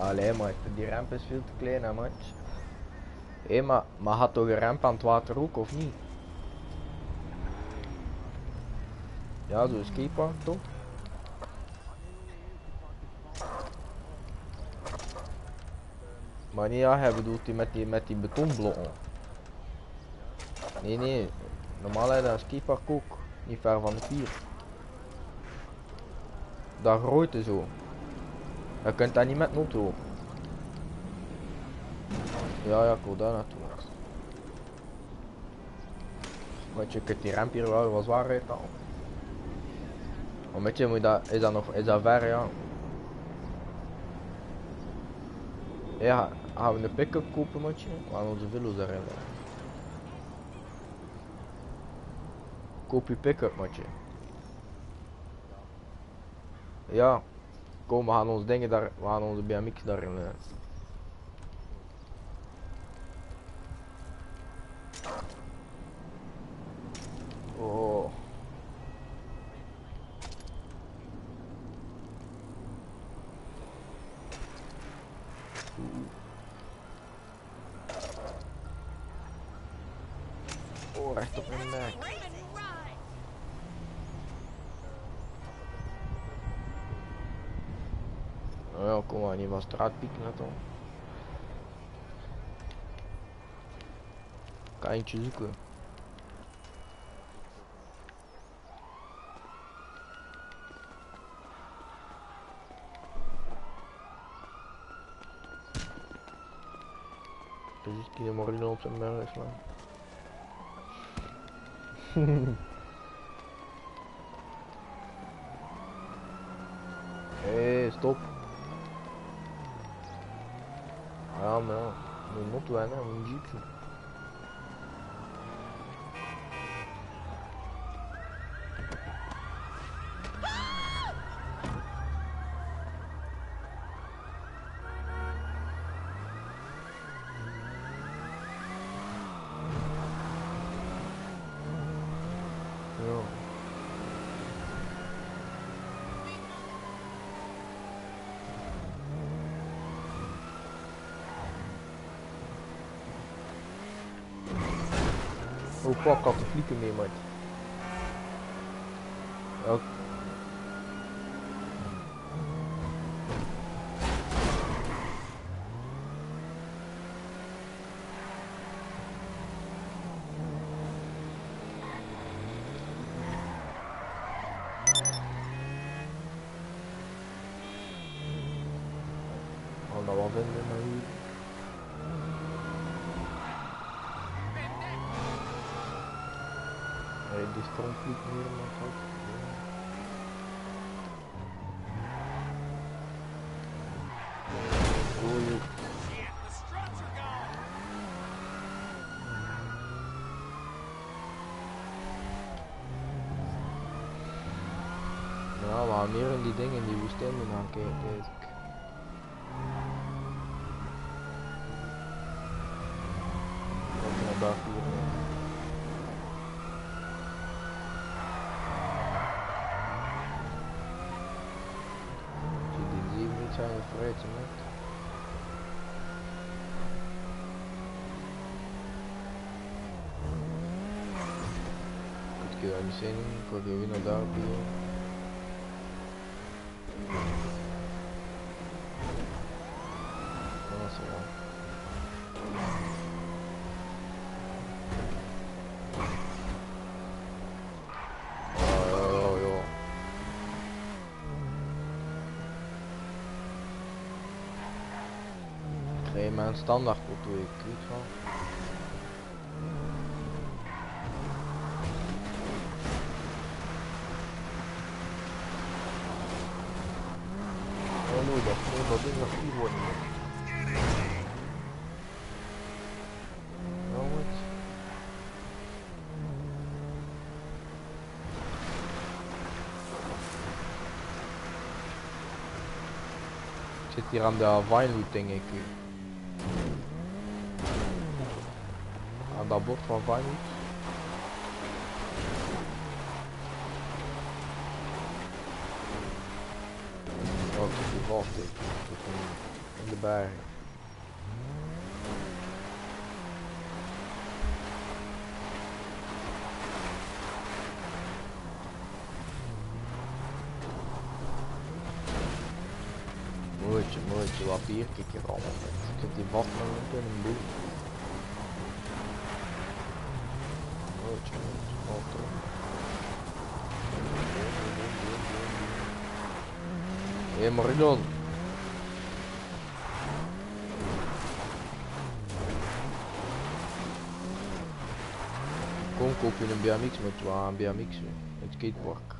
Allee, maar die ramp is veel te klein, hè, match. Hé, maar had toch een ramp aan het water ook, of niet? Ja, zo'n skatepark toch? Maar nee, ja, hij bedoelt met die betonblokken. Nee, normaal heb je een skatepark ook, niet ver van de pier. Dat grote zo. Je kunt dat niet met een auto. Ja, ik wil daar naartoe. Want je kunt die ramp hier wel zwaar uithalen. Maar met je moet dat, is dat ver, ja. Ja, gaan we een pick-up kopen, matje? We gaan onze villo's daarin leggen. Koop je pick-up, matje. Ja, kom, we gaan onze dingen daar, we gaan onze BMX daarin leggen. Oh. Oh, recht op mijn nek. Nou ja, kom maar, niet van straatpiek net al. Kan eentje zoeken. Dus ik die morgen op zijn merk slaan. Hé, stop. Ja, maar ja, moet je motto hebben, moet je jeepje. Ja. Oh fuck, had de vliegen mee, man. Ja. Oh, dat wel vinden, maar hier. Nee, die stroom vliegt hier, maar goed. Oh, joh. Ja, we gaan meer in die dingen, in die woestijn doen gaan kijken, kijk. Wat is daar hier? Zie die 7 niet zijn we vooruit, hè? Ik ga niet zien, ik wil weer naar daar op hier. Dat is wel. Oh, joh. Ik krijg mijn standaard auto, ik weet van. Oh nee, dat ding nog 4 worden. Nou wat? Ik zit hier aan de Vinewood denk ik. Aan dat bord van Vinewood. Oh, het is die vast, de bergen. Mootje, wat bier kijk je allemaal met. Ik zit die vast nog in een boel. Mootje, auto. Hé Marilon. Kom koop je een BMX met een BMX, een skatepark.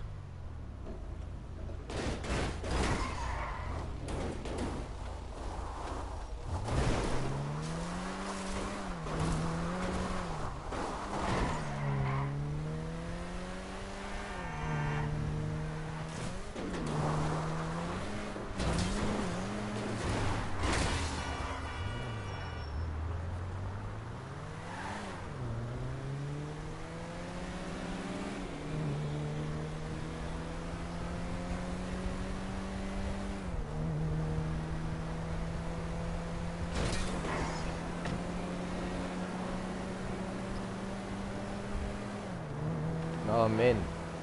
Oh man.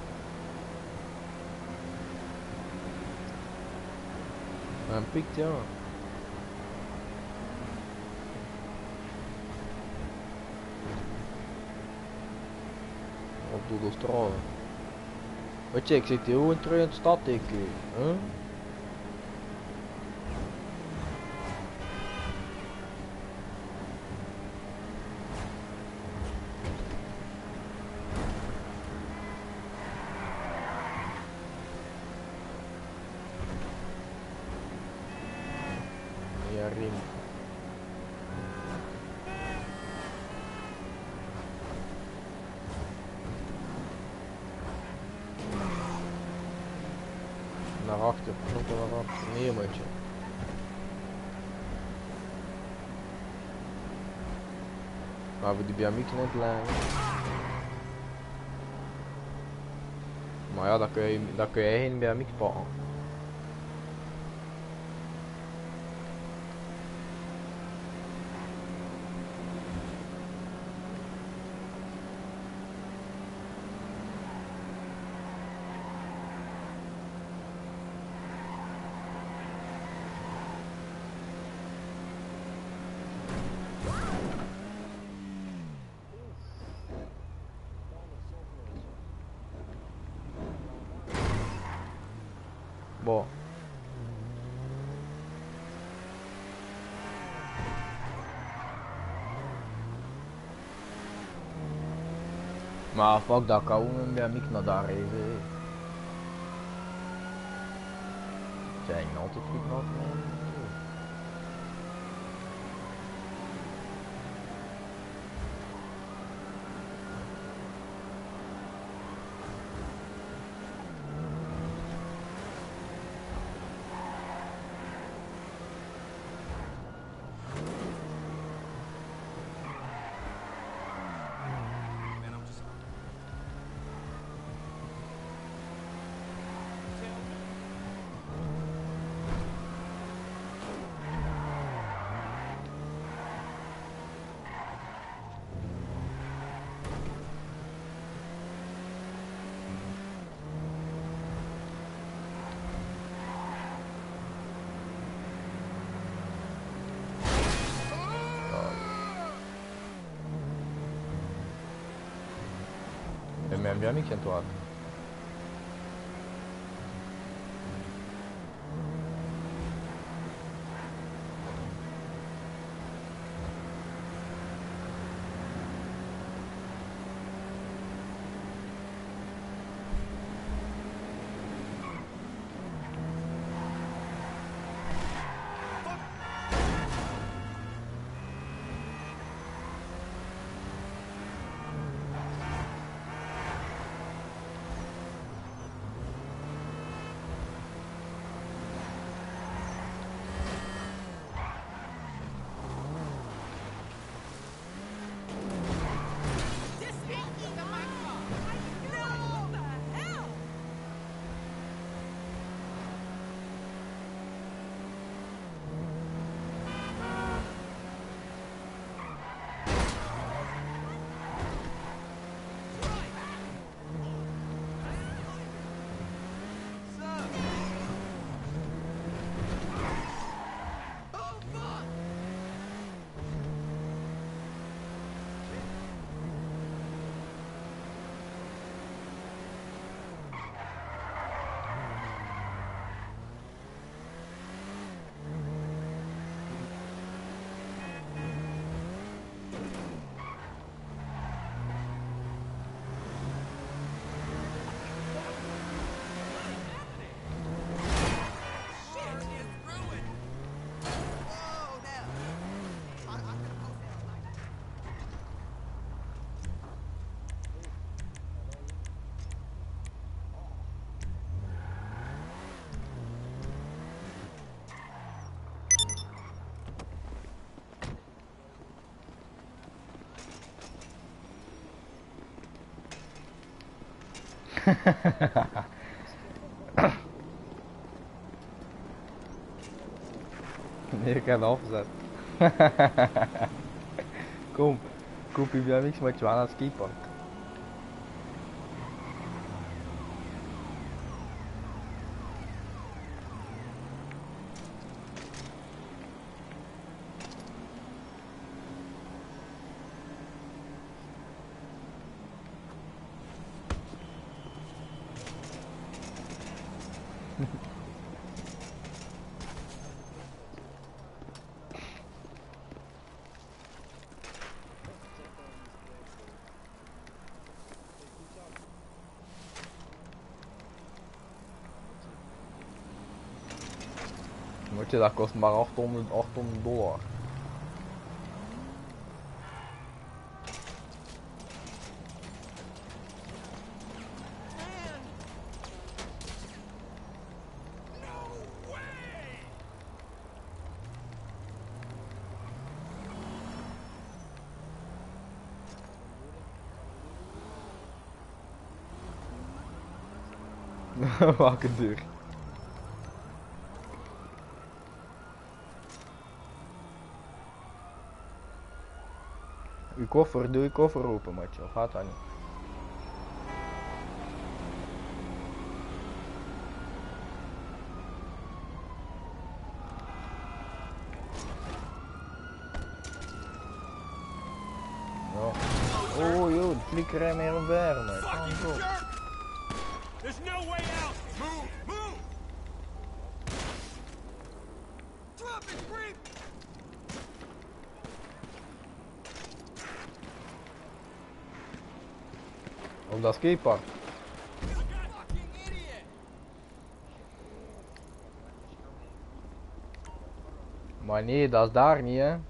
Een piekt, ja. Op Doedelstraat. Weet je, ik zit hier gewoon terug in de stad, ik. Huh? Ja, riem. Naar achter, knoppen naar achter. Nee, maatje. Maar we die BMX net leggen. Maar ja, daar kun je geen BMX pakken. Boah. Maar fuck dat, kan gewoon bij mij naar daar even. Zijn altijd goed nog. En mijn BMX in het water. Nee, ik heb afgezet. Kom, koop je BMX met je aan het skipark. Moet je, dat kost maar 800 dollar. Welke deur? Uw koffer, doe je koffer open, matje, of gaat dat niet? Ja. Oh joh, de flikkerij meer omver, man. There's no way out! Move! Move! Drop it, creep! Op dat skatepark. Fucking idiot! Maar nee, dat is daar niet, hè.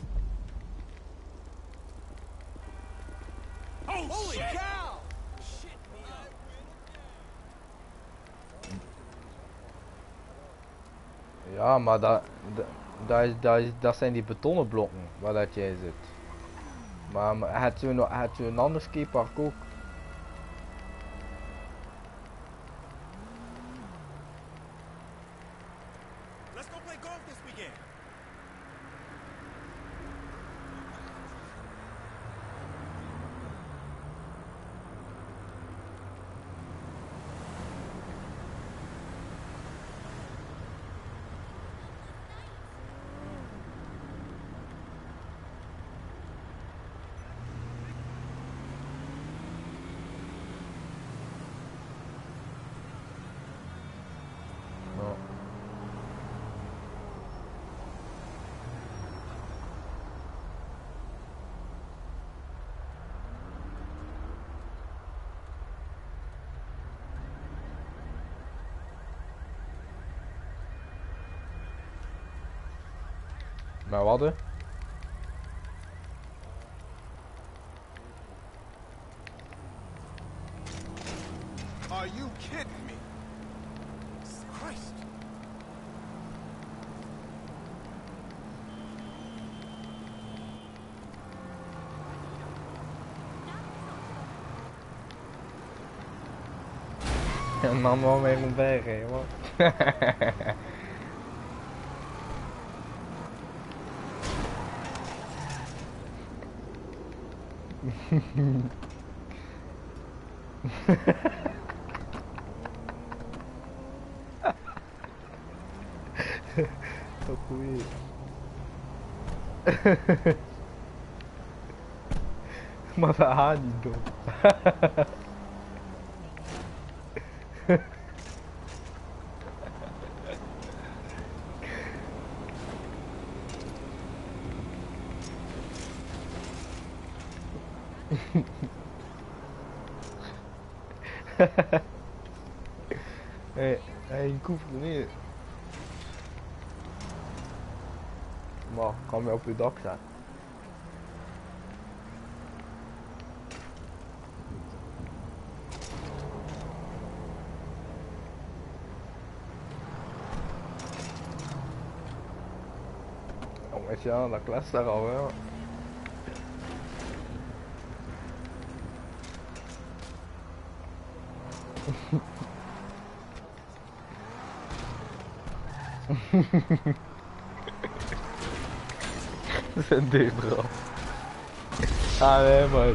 Holy cow! Shit me up. Ja, maar dat zijn die betonnen blokken waar dat jij zit. Maar had je een ander skatepark ook? Let's go play golf this weekend. Ja. Maar wat? Hè? Are you kidding me? Christ. En dan wel mee moet bijrijden, wat? Wat goeie. Maar dat gaat niet door. Hey, ik hoef er niet. Maar kan je op je dak staan? Oh, weet je wel, dat klets daar al wel. Zijn dicht eraf. Ah nee, maar.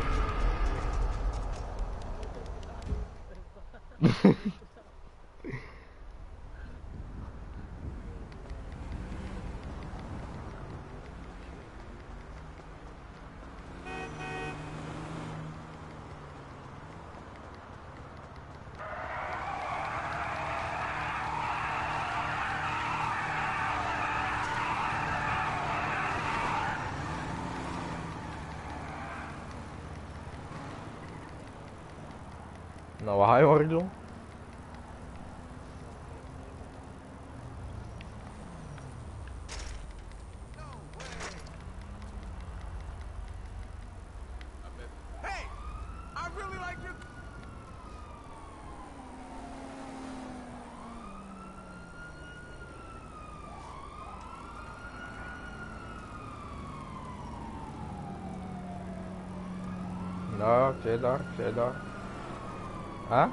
Nou, wat ga je horizon? Hey, I really like your. Nou, zit daar. Huh?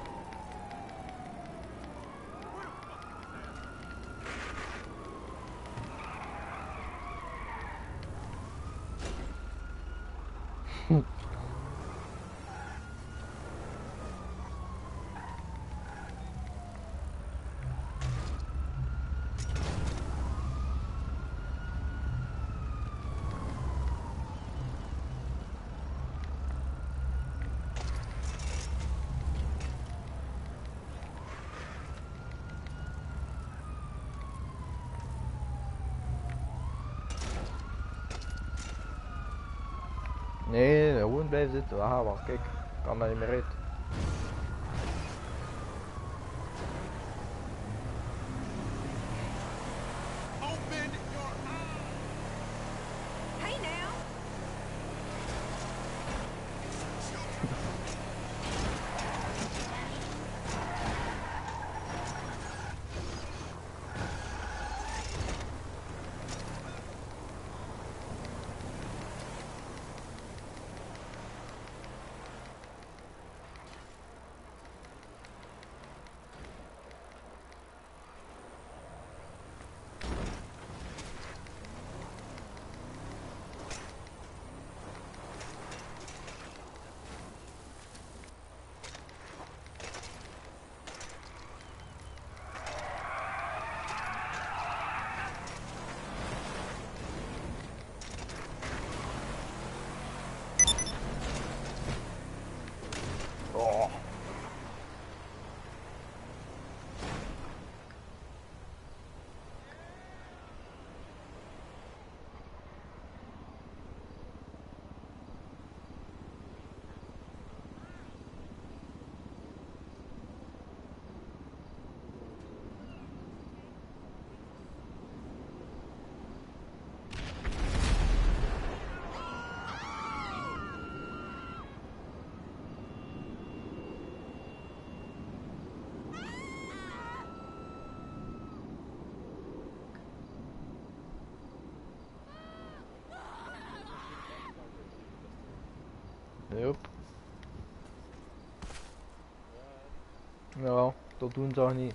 Nee, gewoon blijven zitten. Aha, wacht, kijk. Ik kan daar niet meer uit. Open your eyes. Hey now. Oh. Yep. Nou, dat doen ze ook niet.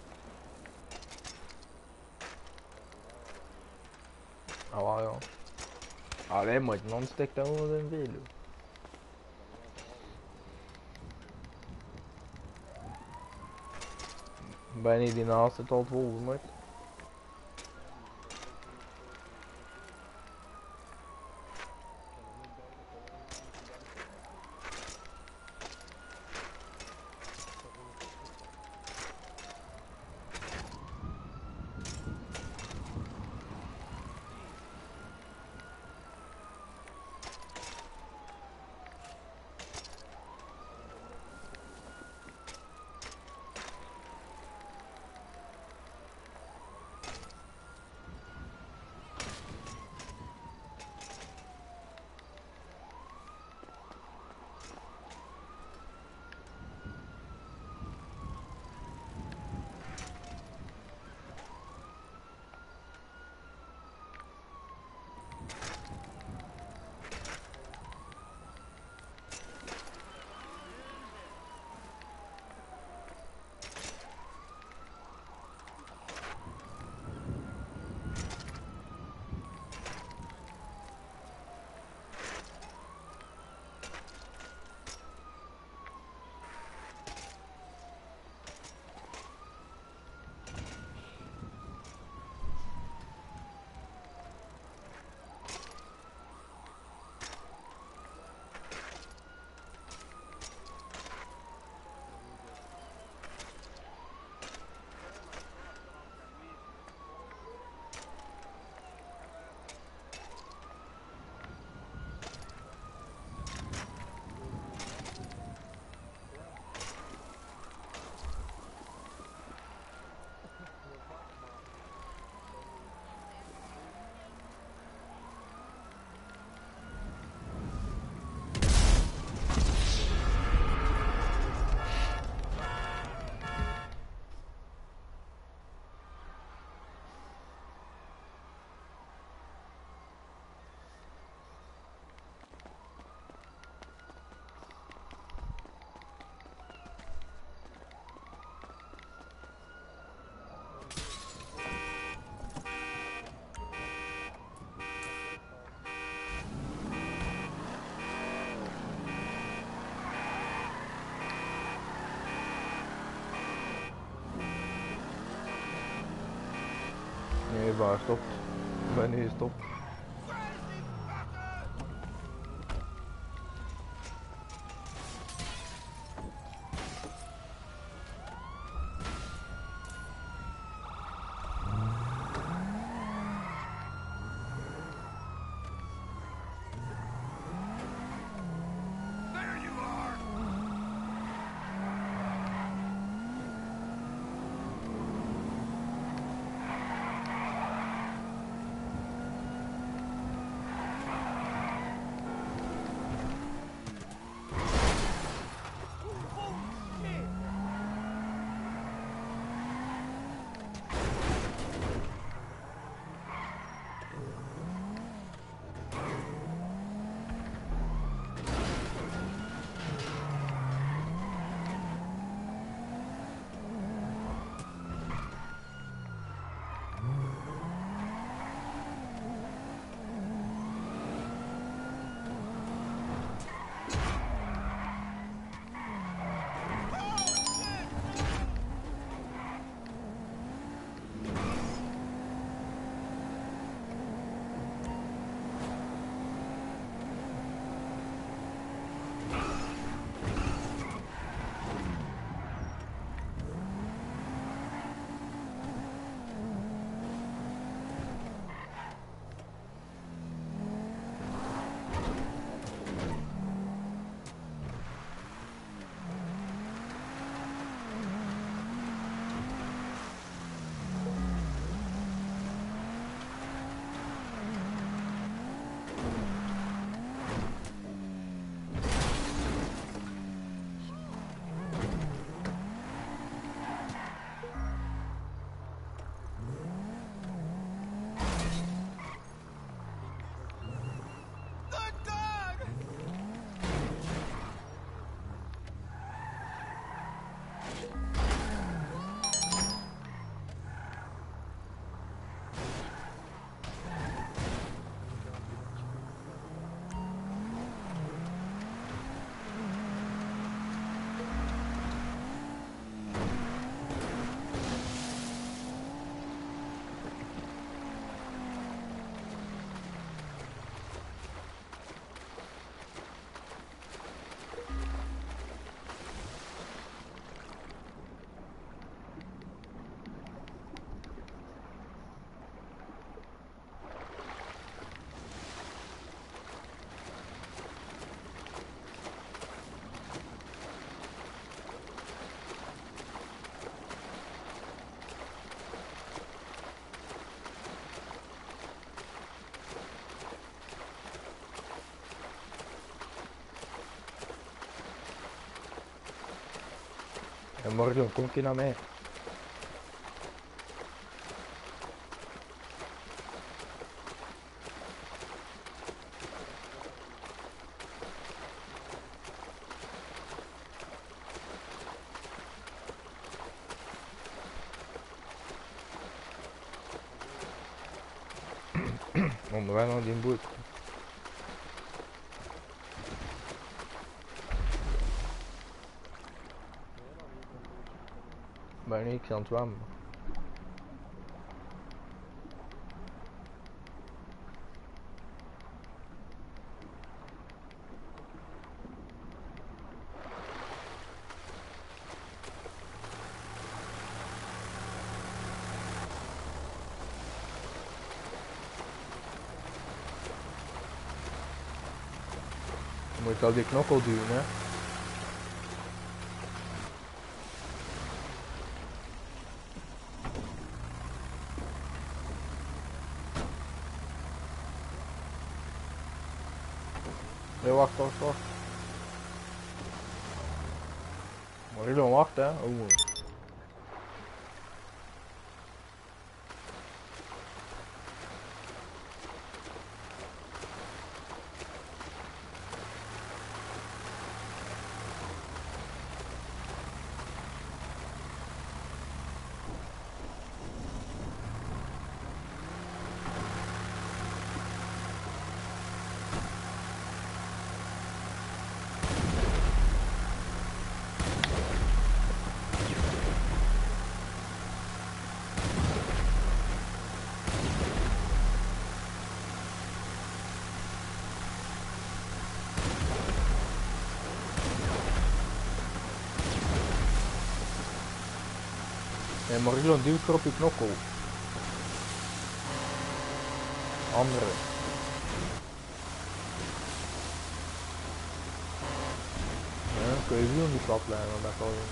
Oh, ja. Alleen maar, dan steekt dat onder een velo. Ben je die naast het al vol, maar. maar gestopt. Ik ben nu gestopt. En morgen kom je naar mij. Onderweg naar die boot. Ben niks aan het zwemmen. Je moet al die knokkel duwen, hè. Nee, wacht. Maar jullie dan wachten, hè. Oh. Nee, Marilon, duw keer op je knokkel. Andere. Ja, dan kun je wiel niet plat leggen, want dat kan je.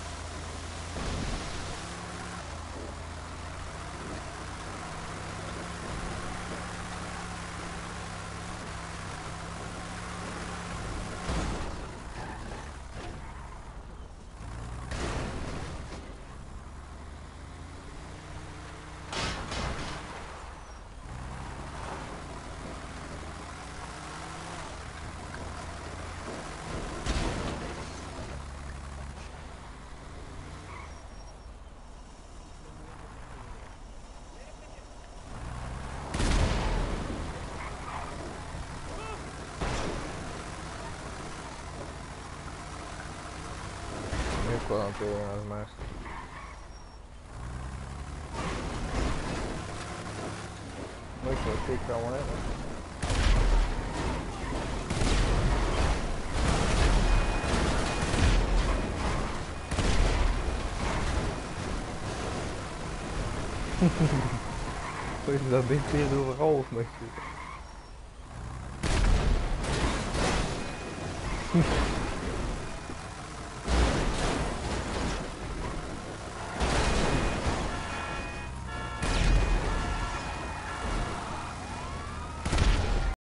Ik wil aan het doen als maar. Mooi zo, ik wel hè. Weet je dat ding weer overal of met je?